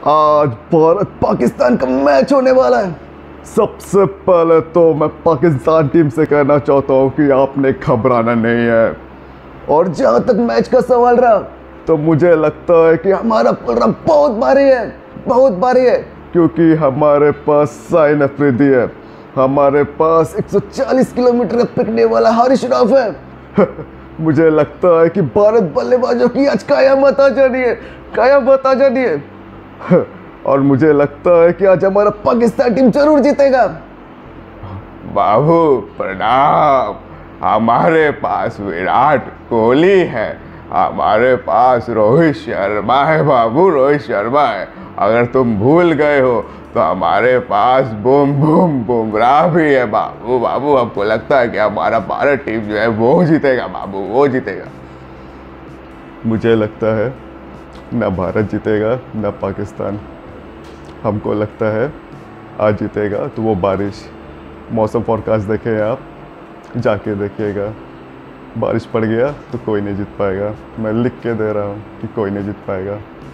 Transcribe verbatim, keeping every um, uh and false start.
आज भारत पाकिस्तान का मैच होने वाला है। सबसे पहले तो मैं पाकिस्तान टीम से कहना चाहता हूँ कि आपने घबराना नहीं है। और जहाँ तक मैच का सवाल रहा तो मुझे लगता है कि हमारा पलड़ा बहुत भारी है, बहुत भारी है, क्योंकि हमारे पास साइन अफरीदी है, हमारे पास एक सौ चालीस किलोमीटर फेंकने वाला हारिस रऊफ है। मुझे लगता है कि भारत बल्लेबाजों की आज कयामत आ जानी है, कयामत आ जानी है। और मुझे लगता है कि आज हमारा पाकिस्तान टीम जरूर जीतेगा। बाबू प्रणाम। हमारे पास विराट कोहली है, हमारे पास रोहित शर्मा है बाबू, रोहित शर्मा है। अगर तुम भूल गए हो तो हमारे पास बूम बूम बुमराह भी है बाबू। बाबू हमको लगता है कि हमारा भारत टीम जो है वो जीतेगा बाबू, वो जीतेगा। मुझे लगता है ना भारत जीतेगा ना पाकिस्तान। हमको लगता है आज जीतेगा तो वो बारिश। मौसम फोरकास्ट देखें आप, जाके देखिएगा। बारिश पड़ गया तो कोई नहीं जीत पाएगा। मैं लिख के दे रहा हूँ कि कोई नहीं जीत पाएगा।